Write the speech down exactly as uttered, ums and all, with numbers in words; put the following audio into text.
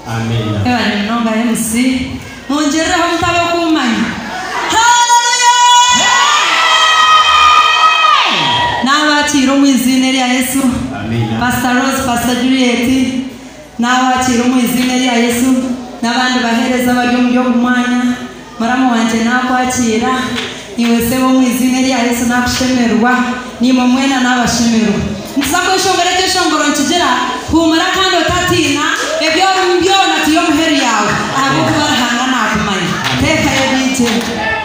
Amen. Ewa ninonga M C. Munjere homtaba kumanya. Hallelujah. Nawa chiro mwizine lya Yesu. Amen. Pastor Rose, Pastor Juliet. Nawa chiro mwizine lya Yesu. Nabandi bahereza bali mu mwanya. Maramu wanje nakwakira. Niwe sebo mwizine lya Yesu nakushemerwa. Nimo mwena nabashemerwa. Nsako shongere ke shongoro nchijira. Humara kando tatina. Ebyo mbyona tiyo muheri yawe. Abo kubarahanga nakumanya. Teka ya D J.